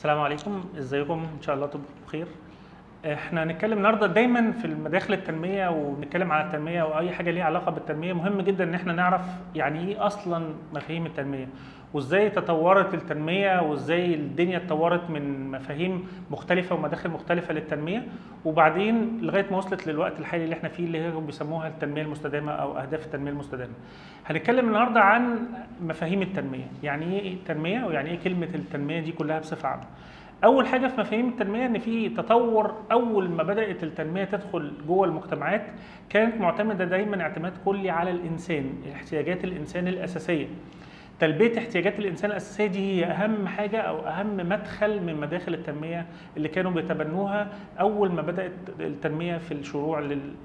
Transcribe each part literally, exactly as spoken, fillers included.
السلام عليكم، ازيكم؟ ان شاء الله تبقوا بخير. احنا هنتكلم النهارده دايما في المداخل التنميه، وبنتكلم على التنميه واي حاجه ليها علاقه بالتنميه. مهم جدا ان احنا نعرف يعني ايه اصلا مفاهيم التنميه، وازاي تطورت التنميه، وازاي الدنيا اتطورت من مفاهيم مختلفه ومداخل مختلفه للتنميه، وبعدين لغايه ما وصلت للوقت الحالي اللي احنا فيه اللي هي بيسموها التنميه المستدامه او اهداف التنميه المستدامه. هنتكلم النهارده عن مفاهيم التنميه، يعني ايه التنميه ويعني ايه كلمه التنميه دي كلها بصفه عامه. اول حاجه في مفاهيم التنميه ان في تطور. اول ما بدات التنميه تدخل جوه المجتمعات كانت معتمده دايما اعتماد كلي على الانسان، احتياجات الانسان الاساسيه. تلبيه احتياجات الانسان الاساسيه دي هي اهم حاجه او اهم مدخل من مداخل التنميه اللي كانوا بيتبنوها اول ما بدات التنميه في الشروع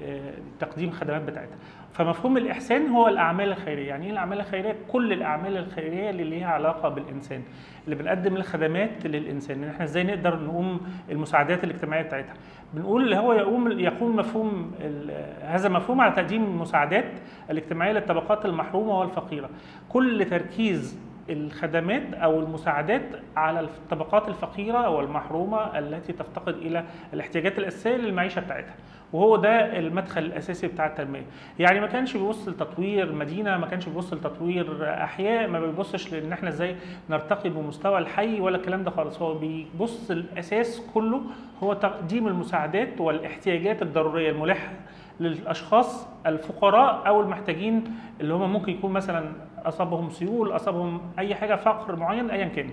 لتقديم الخدمات بتاعتها. فمفهوم الاحسان هو الاعمال الخيريه. يعني ايه الاعمال الخيريه؟ كل الاعمال الخيريه اللي ليها علاقه بالانسان، اللي بنقدم الخدمات للانسان، ان احنا ازاي نقدر نقوم المساعدات الاجتماعيه بتاعتها. بنقول اللي هو يقوم يقوم مفهوم هذا المفهوم على تقديم المساعدات الاجتماعيه للطبقات المحرومه والفقيره. كل تركيز الخدمات او المساعدات على الطبقات الفقيره والمحرومه التي تفتقد الى الاحتياجات الاساسيه للمعيشه بتاعتها، وهو ده المدخل الاساسي بتاع التنميه. يعني ما كانش بيبص لتطوير مدينه، ما كانش بيبص لتطوير احياء، ما بيبصش لان احنا ازاي نرتقي بمستوى الحي ولا الكلام ده خالص. هو بيبص الاساس كله هو تقديم المساعدات والاحتياجات الضروريه الملحه للاشخاص الفقراء او المحتاجين، اللي هم ممكن يكون مثلا اصابهم سيول، اصابهم اي حاجه، فقر معين ايا كان.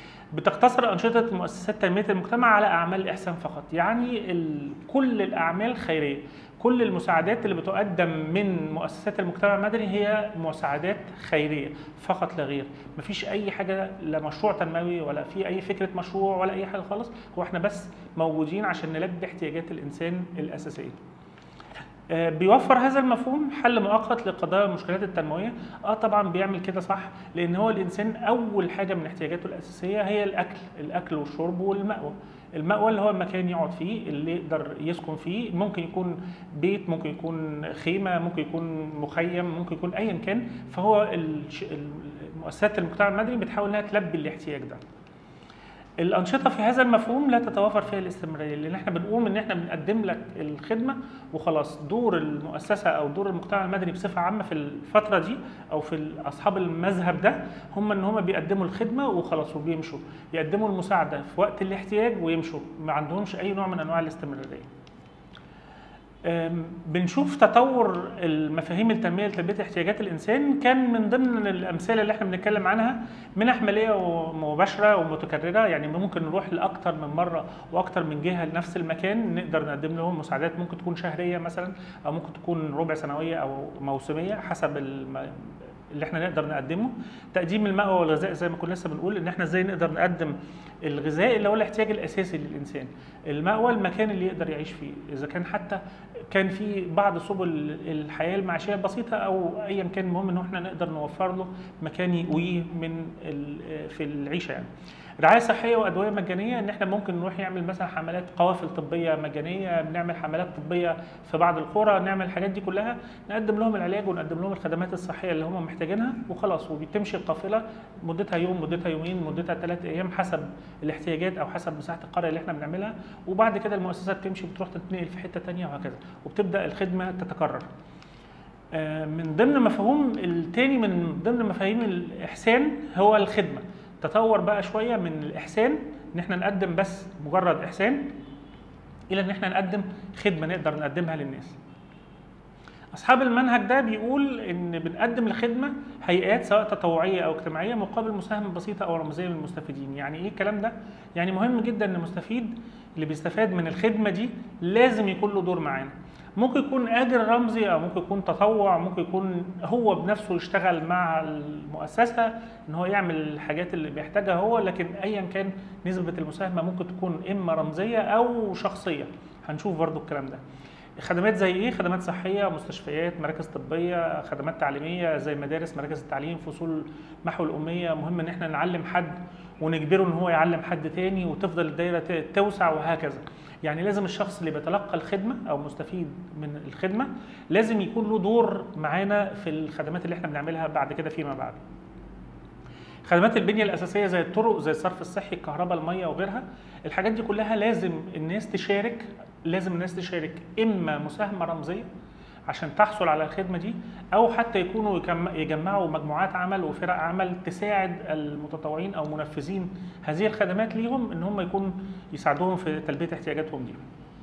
بتقتصر انشطه مؤسسات تنميه المجتمع على اعمال الاحسان فقط. يعني ال... كل الاعمال خيريه، كل المساعدات اللي بتقدم من مؤسسات المجتمع المدني هي مساعدات خيريه فقط لا غير. مفيش اي حاجه، لا مشروع تنموي ولا في اي فكره مشروع ولا اي حاجه خالص. هو احنا بس موجودين عشان نلبي احتياجات الانسان الاساسيه. بيوفر هذا المفهوم حل مؤقت لقضايا المشكلات التنمويه. اه طبعا بيعمل كده صح، لان هو الانسان اول حاجه من احتياجاته الاساسيه هي الاكل، الاكل والشرب والمأوى. المأوى اللي هو المكان يقعد فيه، اللي يقدر يسكن فيه، ممكن يكون بيت، ممكن يكون خيمه، ممكن يكون مخيم، ممكن يكون ايا كان. فهو المؤسسات المجتمع المدني بتحاول انها تلبي الاحتياج ده. الأنشطة في هذا المفهوم لا تتوافر فيها الاستمرارية، لأن احنا بنقوم إن احنا بنقدم لك الخدمة وخلاص. دور المؤسسة أو دور المجتمع المدني بصفة عامة في الفترة دي أو في أصحاب المذهب ده هم إن هم بيقدموا الخدمة وخلاص وبيمشوا، يقدموا المساعدة في وقت الاحتياج ويمشوا، ما عندهمش أي نوع من أنواع الاستمرارية. بنشوف تطور المفاهيم التنميه لتلبيه احتياجات الانسان. كان من ضمن الامثله اللي احنا بنتكلم عنها منح ماليه مباشره ومتكرره، يعني ممكن نروح لاكثر من مره واكثر من جهه لنفس المكان نقدر نقدم لهم مساعدات، ممكن تكون شهريه مثلا، او ممكن تكون ربع سنويه او موسميه حسب اللي احنا نقدر نقدمه. تقديم المأوى والغذاء زي ما كنا لسه بنقول، ان احنا ازاي نقدر نقدم الغذاء اللي هو الاحتياج الاساسي للانسان. المأوى المكان اللي يقدر يعيش فيه، اذا كان حتى كان في بعض سبل الحياه المعيشيه البسيطه او ايا كان، المهم ان احنا نقدر نوفر له مكان يقويه من في العيشه. يعني رعايه صحيه وادويه مجانيه، ان احنا ممكن نروح نعمل مثلا حملات قوافل طبيه مجانيه، بنعمل حملات طبيه في بعض القرى، نعمل الحاجات دي كلها، نقدم لهم العلاج ونقدم لهم الخدمات الصحيه اللي هم محتاجينها وخلاص. وبتمشي القافله مدتها يوم، مدتها يومين، مدتها ثلاث ايام حسب الاحتياجات او حسب مساحه القريه اللي احنا بنعملها. وبعد كده المؤسسات تمشي بتروح تتنقل في حته ثانيه وهكذا، وبتبدا الخدمه تتكرر. من ضمن مفهوم الثاني من ضمن مفاهيم الاحسان هو الخدمه. تطور بقى شويه من الاحسان ان احنا نقدم بس مجرد احسان الى ان احنا نقدم خدمه نقدر نقدمها للناس. اصحاب المنهج ده بيقول ان بنقدم الخدمه هيئات سواء تطوعيه او اجتماعيه مقابل مساهمه بسيطه او رمزيه من المستفيدين. يعني ايه الكلام ده؟ يعني مهم جدا ان المستفيد اللي بيستفاد من الخدمه دي لازم يكون له دور معانا. ممكن يكون اجر رمزي او ممكن يكون تطوع، ممكن يكون هو بنفسه يشتغل مع المؤسسه ان هو يعمل الحاجات اللي بيحتاجها هو، لكن ايا كان نسبه المساهمه ممكن تكون اما رمزيه او شخصيه. هنشوف برضو الكلام ده. خدمات زي ايه؟ خدمات صحيه، مستشفيات، مراكز طبيه، خدمات تعليميه زي مدارس، مراكز التعليم، فصول محو الاميه. مهم ان احنا نعلم حد ونجبره ان هو يعلم حد تاني وتفضل الدايره توسع وهكذا. يعني لازم الشخص اللي بيتلقى الخدمه او مستفيد من الخدمه لازم يكون له دور معانا في الخدمات اللي احنا بنعملها بعد كده فيما بعد. خدمات البنيه الاساسيه زي الطرق، زي الصرف الصحي، الكهرباء، الميه وغيرها، الحاجات دي كلها لازم الناس تشارك، لازم الناس تشارك اما مساهمه رمزيه عشان تحصل على الخدمه دي، او حتى يكونوا يجمعوا مجموعات عمل وفرق عمل تساعد المتطوعين او منفذين هذه الخدمات ليهم ان هم يكونوا يساعدوهم في تلبيه احتياجاتهم دي.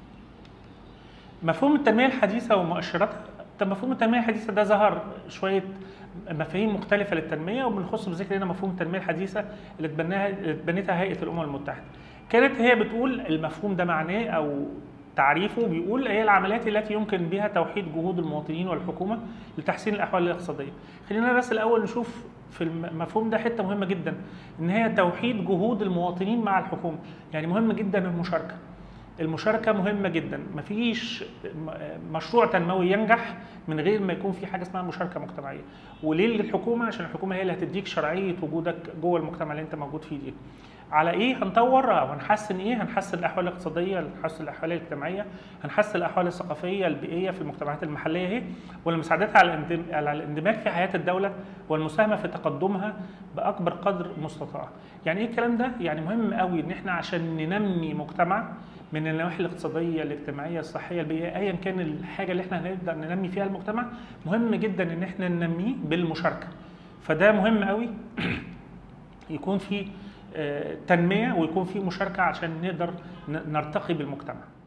مفهوم التنميه الحديثه ومؤشراتها. مفهوم التنميه الحديثه ده ظهر شويه مفاهيم مختلفه للتنميه، وبنخص بذكر هنا مفهوم التنميه الحديثه اللي اتبناها اللي اتبنتها هيئه الامم المتحده. كانت هي بتقول المفهوم ده معناه او تعريفه بيقول هي العمليات التي يمكن بها توحيد جهود المواطنين والحكومه لتحسين الاحوال الاقتصاديه. خلينا بس الاول نشوف في المفهوم ده حته مهمه جدا، ان هي توحيد جهود المواطنين مع الحكومه، يعني مهم جدا المشاركه. المشاركه مهمه جدا، مفيش مشروع تنموي ينجح من غير ما يكون في حاجه اسمها مشاركه مجتمعيه. وليه للحكومه؟ عشان الحكومه هي اللي هتديك شرعيه وجودك جوه المجتمع اللي انت موجود فيه دي. على ايه هنطور او هنحسن ايه؟ هنحسن الاحوال الاقتصاديه، هنحسن الاحوال الاجتماعيه، هنحسن الاحوال الثقافيه البيئيه في المجتمعات المحليه اهي، والمساعدات على الاندماج في حياه الدوله والمساهمه في تقدمها باكبر قدر مستطاع. يعني ايه الكلام ده؟ يعني مهم قوي ان احنا عشان ننمي مجتمع من النواحي الاقتصاديه، الاجتماعيه، الصحيه، البيئيه، ايا كان الحاجه اللي احنا هنبدا ننمي فيها المجتمع، مهم جدا ان احنا ننميه بالمشاركه. فده مهم قوي يكون في تنميه ويكون في مشاركه عشان نقدر نرتقي بالمجتمع.